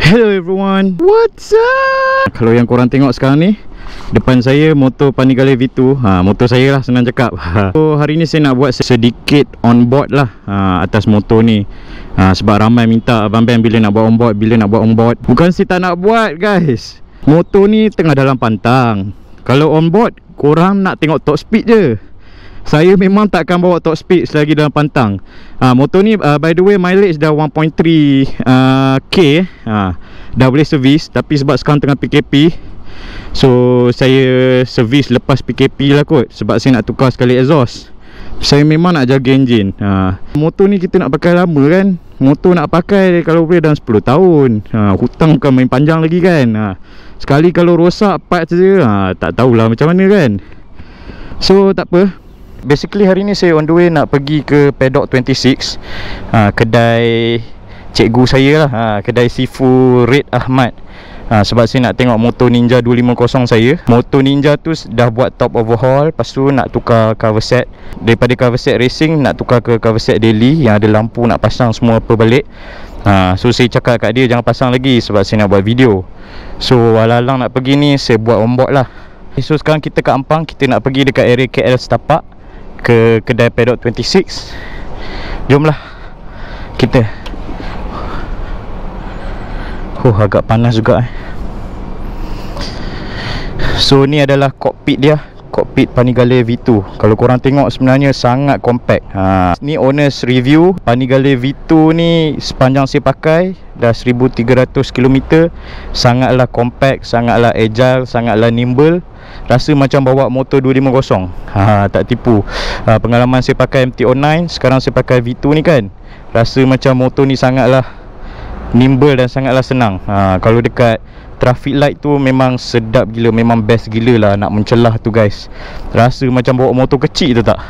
Hello everyone, what's up? Kalau yang korang tengok sekarang ni, depan saya motor Panigale V2. Motor saya lah, senang cakap. So hari ni saya nak buat sedikit on board lah atas motor ni. Sebab ramai minta, Abang Ben bila nak buat on board, bila nak buat on board. Bukan saya tak nak buat guys, motor ni tengah dalam pantang. Kalau on board, korang nak tengok top speed je. Saya memang takkan bawa top speed selagi dalam pantang. Motor ni by the way mileage dah 1.3 K. Dah boleh servis. Tapi sebab sekarang tengah PKP, so saya servis lepas PKP lah kot. Sebab saya nak tukar sekali exhaust. Saya memang nak jaga enjin. Motor ni kita nak pakai lama kan. Motor nak pakai kalau boleh dalam 10 tahun. Hutang bukan main panjang lagi kan. Sekali kalau rosak part saja, tak tahulah macam mana kan. So tak apa. Basically hari ni saya on the way nak pergi ke Paddock 26, kedai cikgu saya lah, kedai Sifu Red Ahmad. Sebab saya nak tengok motor Ninja 250 saya. Motor Ninja tu dah buat top overhaul. Lepas tu nak tukar cover set. Daripada cover set racing nak tukar ke cover set daily yang ada lampu nak pasang semua apa balik. So saya cakap kat dia jangan pasang lagi sebab saya nak buat video. So alang-alang nak pergi ni saya buat on board lah. So sekarang kita kat Ampang, kita nak pergi dekat area KL Setapak ke kedai Paddock 26. Jomlah kita. Agak panas juga So ni adalah kokpit dia, kokpit Panigale V2. Kalau korang tengok sebenarnya sangat compact. Ni owner's review. Panigale V2 ni sepanjang saya pakai dah 1300 km. Sangatlah compact, sangatlah agile, sangatlah nimble. Rasa macam bawa motor 250. Tak tipu. Pengalaman saya pakai MT-09, sekarang saya pakai V2 ni kan, rasa macam motor ni sangatlah nimble dan sangatlah senang. Kalau dekat traffic light tu memang sedap gila, memang best gila lah nak mencelah tu guys. Rasa macam bawa motor kecil tu tak.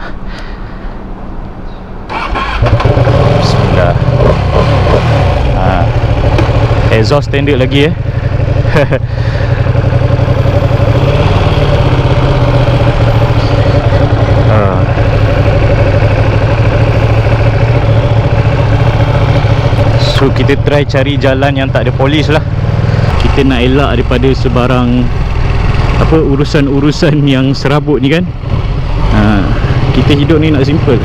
Bismillah. Exhaust standard lagi So kita try cari jalan yang tak ada polis lah. Kita nak elak daripada sebarang urusan-urusan yang serabut ni kan. Kita hidup ni nak simple.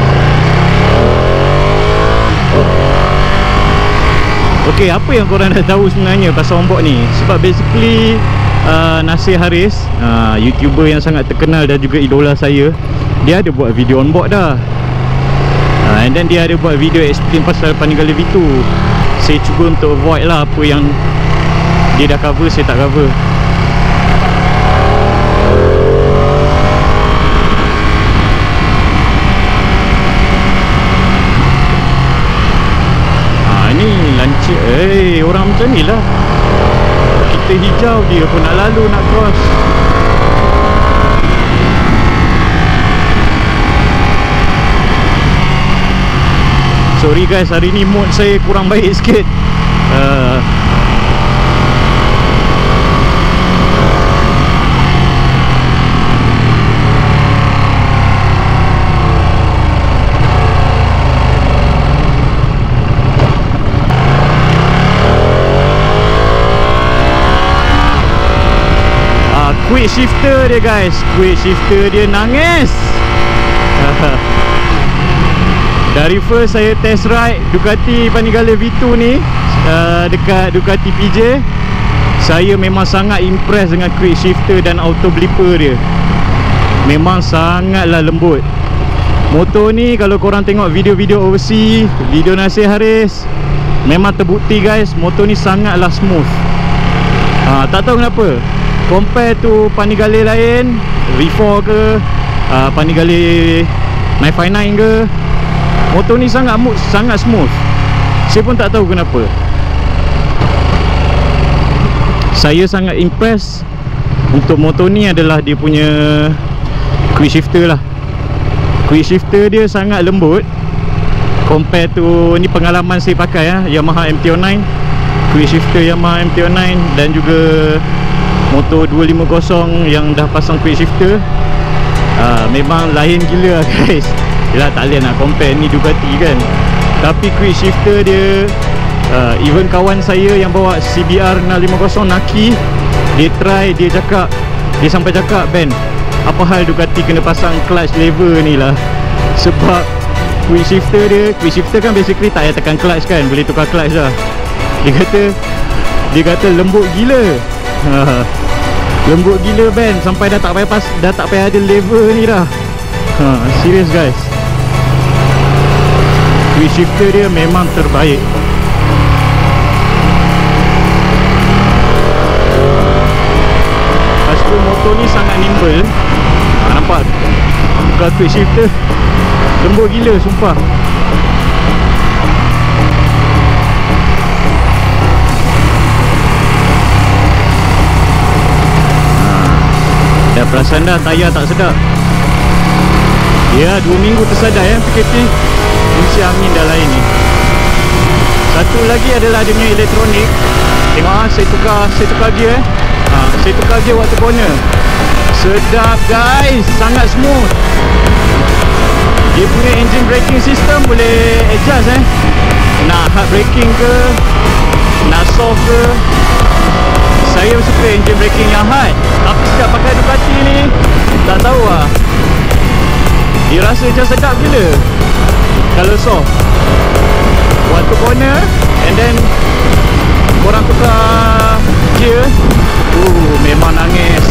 Okay, apa yang korang dah tahu sebenarnya pasal on board ni? Sebab basically Nasir Haris, YouTuber yang sangat terkenal dan juga idola saya, dia ada buat video on board dah. And then dia ada buat video explain pasal Panigale V2. Saya cuba untuk avoid lah apa yang dia dah cover, saya tak cover. Ni lancip. Orang macam ni lah. Kita hijau dia pun nak lalu, nak cross. Sorry guys, hari ni mood saya kurang baik sikit. Quick shifter dia guys, quick shifter dia nangis. Dari first saya test ride Ducati Panigale V2 ni dekat Ducati PJ, saya memang sangat impress dengan quick shifter dan auto blipper dia. Memang sangatlah lembut. Motor ni kalau korang tengok video-video overseas, video Nasir Haris, memang terbukti guys, motor ni sangatlah smooth. Tak tahu kenapa, compare tu Panigale lain, V4 ke, Panigale 959 ke, motor ni sangat smooth. Saya pun tak tahu kenapa. Saya sangat impress untuk motor ni adalah dia punya quick shifter lah. Quick shifter dia sangat lembut compare tu, ni pengalaman saya pakai Yamaha MT-09, quick shifter Yamaha MT-09 dan juga motor 250 yang dah pasang quick shifter. Memang lain gila guys. Yelah tak boleh nak compare ni Ducati kan. Tapi quick shifter dia Even kawan saya yang bawa CBR 650 Naki, dia try, dia sampai cakap, Ben, apa hal Ducati kena pasang clutch lever ni lah. Sebab quick shifter kan basically tak payah tekan clutch kan, boleh tukar clutch lah. Dia kata lembut gila. Lembut gila Ben, sampai dah tak payah ada lever ni dah. Serius guys, quick shifter dia memang terbaik. Lepas tu motor ni sangat nimble. Nampak buka quick shifter, lembut gila sumpah. Dah perasan dah tayar tak sedap. Ya, 2 minggu tersadar ya PKP. Kunci angin dah lain ni. Satu lagi adalah dia punya elektronik. Tengok saya tukar gear saya tukar gear waktu corner. Sedap guys, sangat smooth. Dia punya engine braking system boleh adjust nak hard braking ke, nak soft ke. Saya suka engine braking yang hard, tapi sejak pakai Ducati ni tak tahu lah, dia rasa macam sedap gila kalau soft waktu corner. And then korang tukar gear, memang nangis.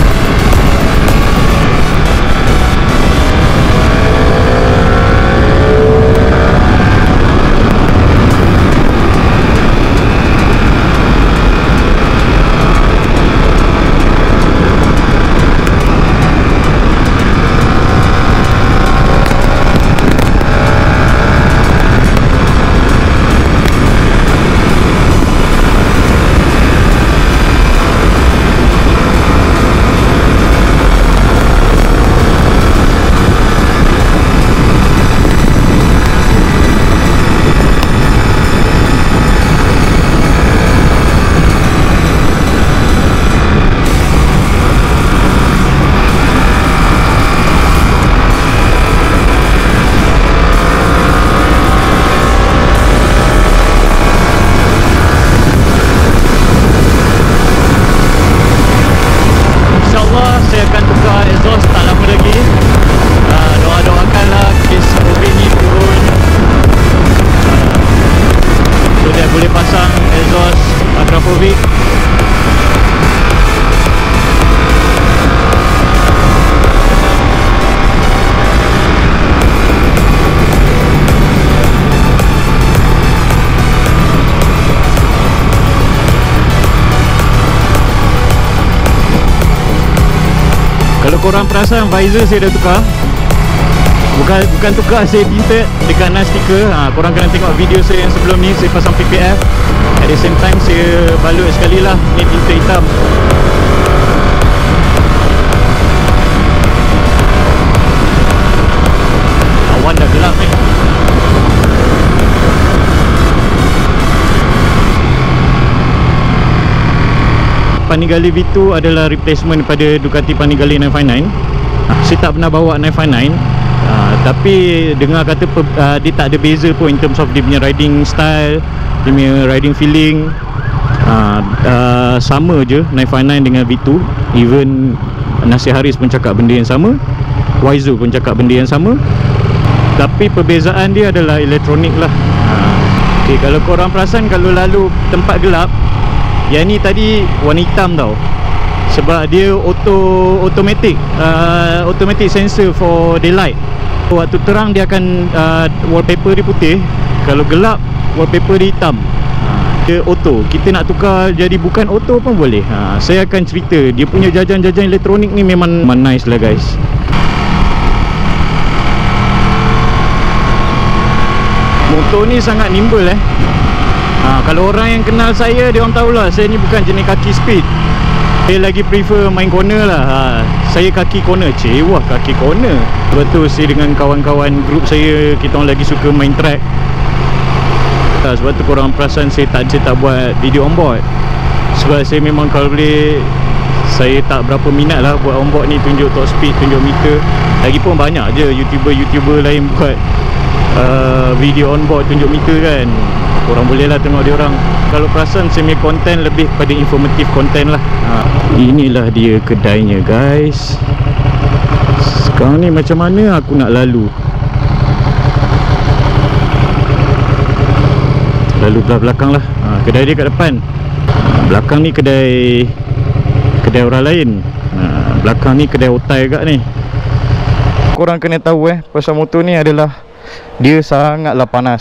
Kalau korang perasan, visor saya dah tukar. Bukan tukar, saya tinted dekat NAS sticker. Korang kena tengok video saya yang sebelum ni, saya pasang PPF. At the same time saya balut sekali lah ni tinted hitam. Awan dah gelap ni. Panigale V2 adalah replacement pada Ducati Panigale 959. Saya tak pernah bawa 959, tapi dengar kata dia tak ada beza pun in terms of dia punya riding style, dia punya riding feeling. Sama je 959 dengan V2. Even Nasir Haris pun cakap benda yang sama, Waizu pun cakap benda yang sama. Tapi perbezaan dia adalah elektronik lah. Okay, kalau korang perasan, kalau lalu tempat gelap, yang ni tadi warna hitam tau, sebab dia automatic sensor for daylight. Waktu terang dia akan wallpaper dia putih, kalau gelap wallpaper dia hitam. Dia auto, kita nak tukar jadi bukan auto pun boleh. Saya akan cerita dia punya jajan-jajan elektronik ni memang nice lah guys. Motor ni sangat nimble kalau orang yang kenal saya, dia orang tahulah saya ni bukan jenis kaki speed. Saya lagi prefer main corner lah. Saya kaki corner, wah kaki corner. Betul, saya dengan kawan-kawan grup saya, kita orang lagi suka main track. Sebab tu korang perasan saya tak buat video on board. Sebab saya memang kalau boleh, saya tak berapa minat lah buat on board ni, tunjuk top speed, tunjuk meter. Lagipun banyak je YouTuber lain buat video on board tunjuk meter kan. Korang boleh lah tengok dia orang. Kalau perasan semi konten lebih pada informatif konten lah. Inilah dia kedainya guys. Sekarang ni macam mana aku nak lalu? Lalu belah belakang lah. Kedai dia kat depan. Belakang ni kedai orang lain. Belakang ni kedai otai kat ni. Korang kena tahu pasal motor ni adalah dia sangatlah panas.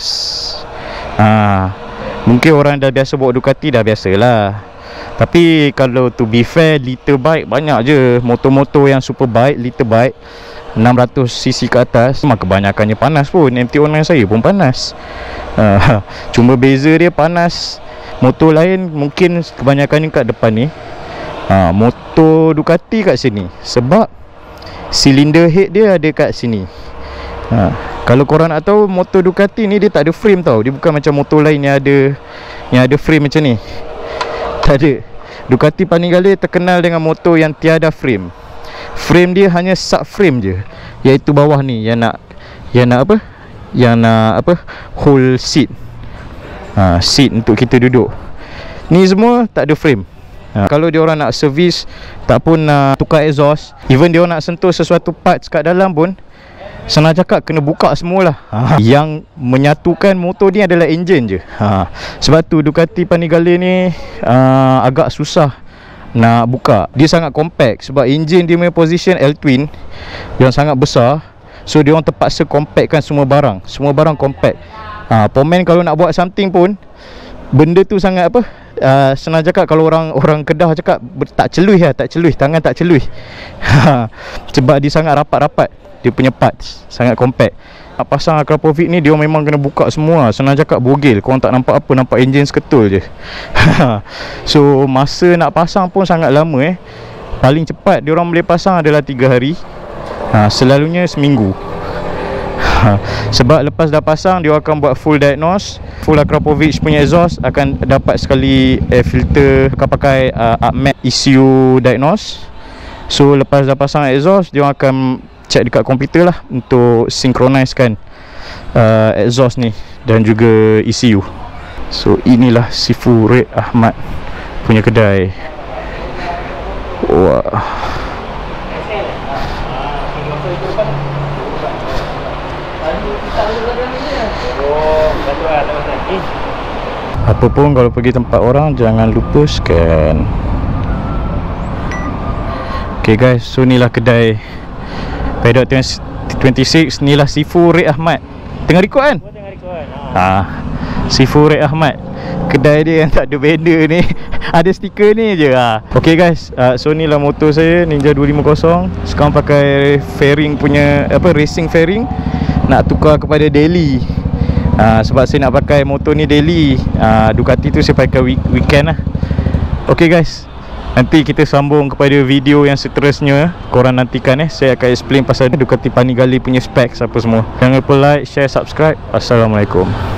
Mungkin orang dah biasa bawa Ducati dah biasalah. Tapi kalau to be fair, liter bike banyak je. Motor-motor yang super bike, liter bike 600cc ke atas memang kebanyakannya panas pun. MT-09 saya pun panas. Cuma beza dia panas. Motor lain mungkin kebanyakannya kat depan ni. Motor Ducati kat sini sebab silinder head dia ada kat sini. Kalau korang nak tahu, motor Ducati ni dia tak ada frame tau. Dia bukan macam motor lain yang ada frame macam ni. Tak ada. Ducati Panigale terkenal dengan motor yang tiada frame. Frame dia hanya subframe je, iaitu bawah ni yang nak hold seat. Seat untuk kita duduk. Ni semua tak ada frame. Kalau dia orang nak servis, tak pun nak tukar exhaust, even dia orang nak sentuh sesuatu parts kat dalam pun, senang cakap kena buka semualah. Yang menyatukan motor ni adalah enjin je. Sebab tu Ducati Panigale ni agak susah nak buka. Dia sangat compact sebab enjin dia punya position L-twin yang sangat besar. So dia orang terpaksa compactkan semua barang. Semua barang compact. Pomen kalau nak buat something pun, benda tu sangat senang cakap, kalau orang Kedah cakap tak celuih lah, tak celuih, tangan tak celuih. Sebab dia sangat rapat-rapat. Dia punya parts sangat compact. Nak pasang Akrapovic ni, dia memang kena buka semua. Senang cakap bogel. Korang tak nampak apa, nampak enjin seketul je. So masa nak pasang pun sangat lama. Paling cepat dia orang boleh pasang adalah 3 hari. Selalunya seminggu. Sebab lepas dah pasang, dia akan buat full diagnose. Full Akrapovic punya exhaust akan dapat sekali air filter. Akan pakai APMET ECU diagnose. So lepas dah pasang exhaust, dia akan check dekat komputer lah untuk synchronizekan exhaust ni dan juga ECU. So inilah Sifu Red Ahmad punya kedai. Wah. Apa pun kalau pergi tempat orang, jangan lupa scan. Okay guys, so inilah kedai Paddock 26. Inilah Sifu Red Ahmad. Tengah record kan? Tengah record. Sifu Red Ahmad. Kedai dia yang tak ada banner ni. Ada stiker ni je. Okay guys, so inilah motor saya, Ninja 250. Sekarang pakai fairing punya, racing fairing. Nak tukar kepada daily. Sebab saya nak pakai motor ni daily. Ducati tu saya pakai weekend lah. Okay guys, nanti kita sambung kepada video yang seterusnya. Korang nantikan saya akan explain pasal Ducati Panigale punya specs apa semua. Jangan lupa like, share, subscribe. Assalamualaikum.